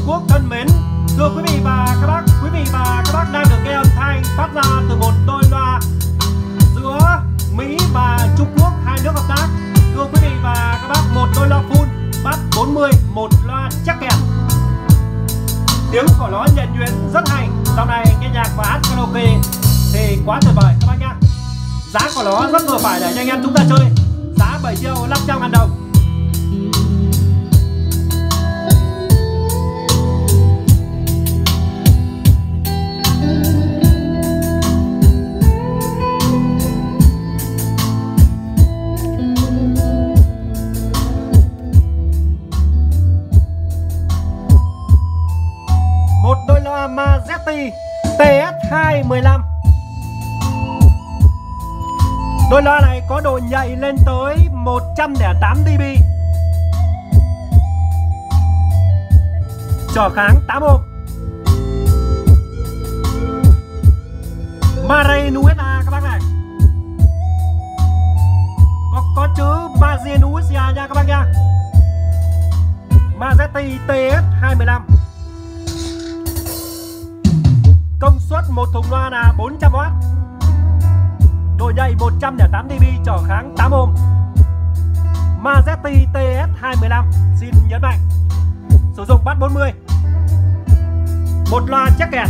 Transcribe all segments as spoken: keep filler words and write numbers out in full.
Quốc thân mến, thưa quý vị và các bác, quý vị và các bác đang được nghe âm thanh phát ra từ một đôi loa giữa Mỹ và Trung Quốc, hai nước hợp tác. Thưa quý vị và các bác, một đôi loa full bass bốn mươi, một loa chắc kèn. Tiếng của nó nhuần nhuyễn rất hay. Dạo này nghe nhạc và hát karaoke thì quá tuyệt vời các bác nhá. Giá của nó rất vừa phải để cho anh em chúng ta chơi. Giá bảy triệu năm trăm ngàn đồng. Một đôi loa Mazetti T S hai một lăm. Đôi loa này có độ nhạy lên tới một trăm lẻ tám dB, trở kháng tám ohm. Made in u ét a các bác này. Có, có chữ Made in u ét a nha các bác nha. Mazetti T S hai một lăm. Công suất một thùng loa là bốn trăm oát. Độ nhạy một trăm lẻ tám dB, trở kháng tám ohm. Mazetti T S hai một lăm. Xin nhấn mạnh sử dụng bass bốn mươi. Một loa chắc kèn.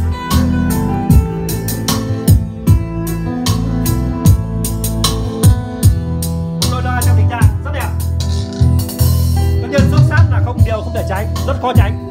Một đôi loa trong tình trạng rất đẹp. Tất nhiên xước sát là không điều không thể tránh, rất khó tránh.